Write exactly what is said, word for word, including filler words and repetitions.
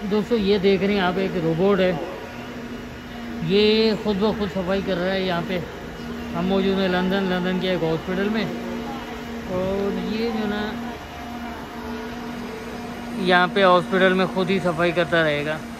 दोस्तों ये देख रहे हैं आप, एक रोबोट है, ये खुद ब खुद सफाई कर रहा है। यहाँ पे हम मौजूद हैं लंदन लंदन के एक हॉस्पिटल में, और ये जो ना यहाँ पे हॉस्पिटल में खुद ही सफाई करता रहेगा।